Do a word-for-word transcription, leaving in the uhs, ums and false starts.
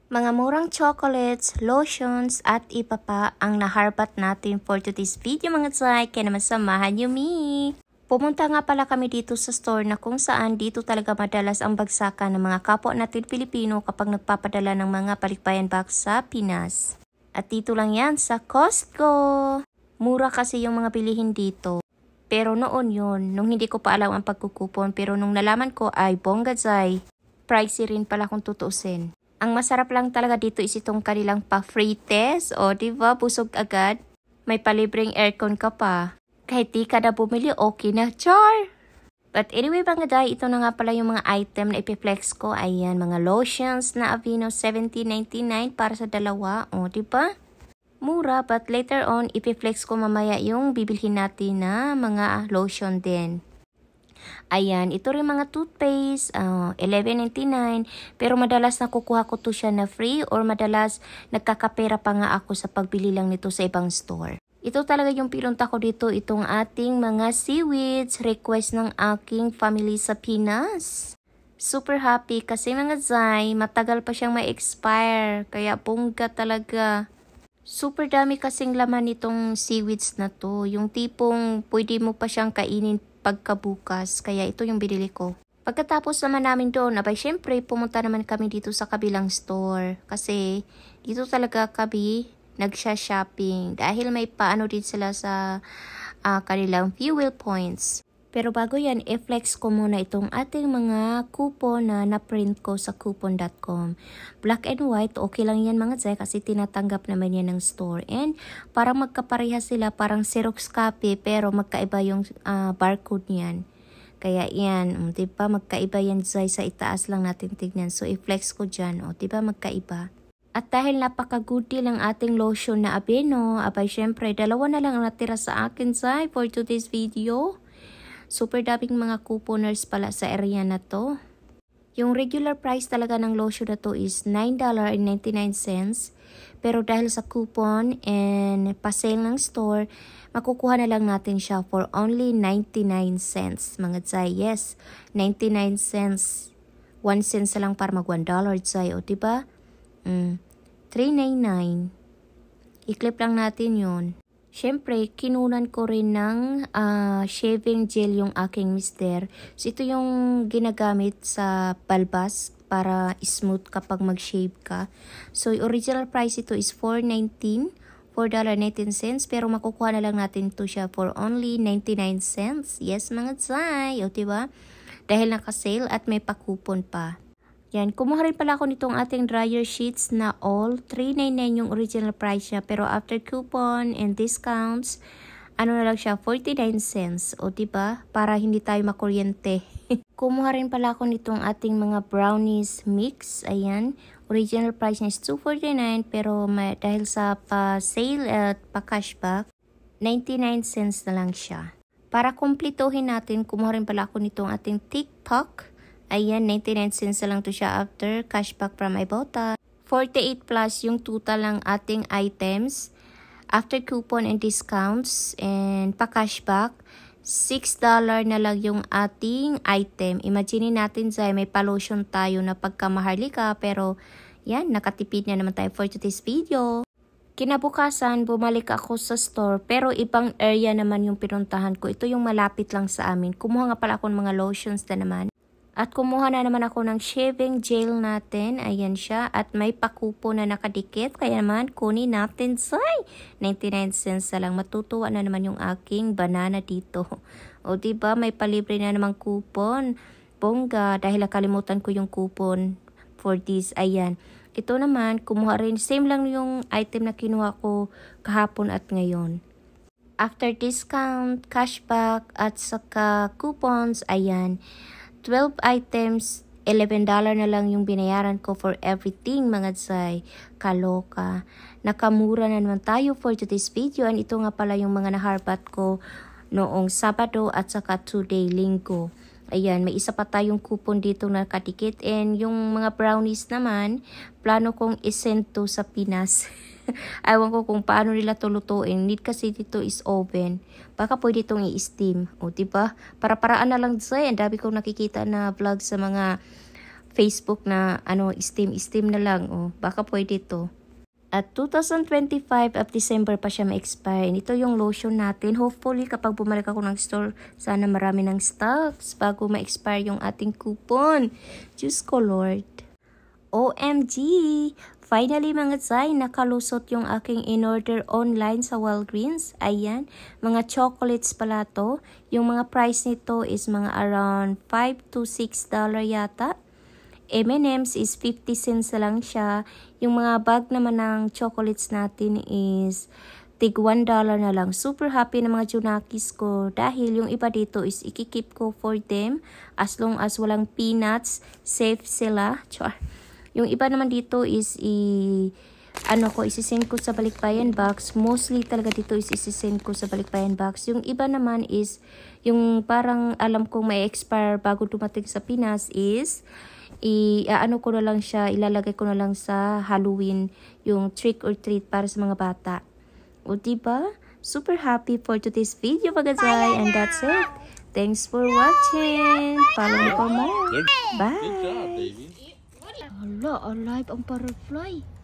Mga murang chocolates, lotions, at iba pa ang naharbat natin for today's video mga tsay. Kaya naman samahan niyo me! Pumunta nga pala kami dito sa store na kung saan dito talaga madalas ang bagsakan ng mga kapwa natin Pilipino kapag nagpapadala ng mga palikbayan box sa Pinas. At dito lang yan sa Costco. Mura kasi yung mga bilihin dito. Pero noon yun, nung hindi ko pa alam ang pagkukupon, pero nung nalaman ko ay bongga tsay. Pricey rin pala kung tutuusin. Ang masarap lang talaga dito is itong kanilang pa-free test. O, diba? Busog agad. May palibreng aircon ka pa. Kahit di ka na bumili, okay na. Char! But anyway mga day, ito na nga pala yung mga item na ipiflex ko. Ayan, mga lotions na Aveeno seventeen ninety-nine para sa dalawa. O, diba? Mura, but later on, ipiflex ko mamaya yung bibilhin natin na mga lotion din. Ayan, ito rin mga toothpaste, uh, eleven ninety-nine. Pero madalas nakukuha ko to siya na free or madalas nagkakapera pa nga ako sa pagbili lang nito sa ibang store. Ito talaga yung pinunta ko dito, itong ating mga seaweeds, request ng aking family sa Pinas. Super happy kasi mga zay, matagal pa siyang may expire, kaya bongga talaga. Super dami kasing laman nitong seaweeds na to, yung tipong pwede mo pa siyang kainin pagkabukas, kaya ito yung binili ko. Pagkatapos naman namin doon, abay syempre pumunta naman kami dito sa kabilang store kasi dito talaga kami nagsha-shopping dahil may paano din sila sa uh, kanilang fuel points. Pero bago yan, i-flex ko muna itong ating mga coupon na na-print ko sa coupon dot com. Black and white, okay lang yan mga zay kasi tinatanggap naman yan ng store. And parang magkapareha sila, parang Xerox copy pero magkaiba yung uh, barcode niyan. Kaya yan, um, diba magkaiba yan zay, sa itaas lang natin tignan. So i-flex ko dyan, o diba magkaiba. At dahil napaka-good deal ang ating lotion na Aveeno, abay syempre dalawa na lang ang natira sa akin zay for today's video. Super daming mga couponers pala sa area na to. Yung regular price talaga ng lotion na to is nine ninety-nine. Pero dahil sa coupon and pa-sale ng store, makukuha na lang natin siya for only ninety-nine cents. Mga tsay, yes, ninety-nine cents. one cent sa lang para mag one dollar tsay, o diba? Mm, three ninety-nine. I-clip lang natin yun. Siyempre, kinunan ko rin ng uh, shaving gel yung aking mister. So, ito yung ginagamit sa balbas para smooth kapag mag-shave ka. So, original price ito is four nineteen, four nineteen. Pero makukuha na lang natin ito siya for only ninety-nine cents. Yes, mga tsay. O, diba? Dahil naka-sale at may pa-coupon pa. Yan, kumuha rin pala ako nitong ating dryer sheets na all. three ninety-nine yung original price niya. Pero after coupon and discounts, ano na lang siya, forty-nine cents. O diba? Para hindi tayo makuryente. Kumuha rin pala ako nitong ating mga brownies mix. Ayan. Original price niya is two forty-nine. Pero may, dahil sa pa-sale at pa-cashback, ninety-nine cents na lang siya. Para kumplituhin natin, kumuha rin pala ako nitong ating TikTok. Ayan, ninety-nine cents na lang to siya after cashback from Ibotta. forty-eight plus yung total ng ating items. After coupon and discounts and pa-cashback, six dollars na lang yung ating item. Imagine natin, Zay, may pa-lotion tayo na pagkamaharlika. Pero, yan, nakatipid na naman tayo for today's video. Kinabukasan, bumalik ako sa store. Pero ibang area naman yung pinuntahan ko. Ito yung malapit lang sa amin. Kumuha nga pala ako ng mga lotions na naman. At kumuha na naman ako ng shaving gel natin. Ayan siya. At may pakupo na nakadikit. Kaya naman, kunin natin. Say, ninety-nine cents na lang. Matutuwa na naman yung aking banana dito. O diba, may palibre na namang coupon. Bongga, dahil nakalimutan ko yung coupon for this. Ayan. Ito naman, kumuha rin. Same lang yung item na kinuha ko kahapon at ngayon. After discount, cashback, at saka coupons, ayan. twelve items, eleven dollars na lang yung binayaran ko for everything mga tsay. Kaloka. Nakamura na naman tayo for today's video. And ito nga pala yung mga naharbat ko noong Sabado at saka today, Linggo. Ayan, may isa pa tayong coupon dito na nakadikit. And yung mga brownies naman, plano kong isend to sa Pinas. Ewan ko kung paano nila to lutuin. Need kasi dito is oven. Baka pwede itong i-steam. O, diba? Para-paraan na lang dyan. Ang dami kong nakikita na vlog sa mga Facebook na ano, steam-steam na lang. Oh, baka pwede to. At two thousand twenty-five of December pa siya ma-expire. Ito yung lotion natin. Hopefully, kapag bumalik ako ng store, sana marami ng stocks bago ma-expire yung ating coupon. Diyos ko, Lord. O M G! Finally, mga Zay, nakalusot yung aking in-order online sa Walgreens. Ayan, mga chocolates pala to. Yung mga price nito is mga around five to six dollars yata. M and M's is fifty cents lang siya. Yung mga bag naman ng chocolates natin is tig one dollar na lang. Super happy na mga junakis ko dahil yung iba dito is ikikip ko for them as long as walang peanuts, safe sila. Char. Yung iba naman dito is i ano ko isisend ko sa balikbayan box. Mostly talaga dito is isisend ko sa balikbayan box. Yung iba naman is yung parang alam kong may expire bago dumating sa Pinas is i ano ko na lang siya, ilalagay ko na lang sa Halloween yung trick or treat para sa mga bata. O diba? Super happy for today's video mga Zay, and that's it. Thanks for watching. Follow me for more. Bye. Good job, baby. Hala, alive ang butterfly.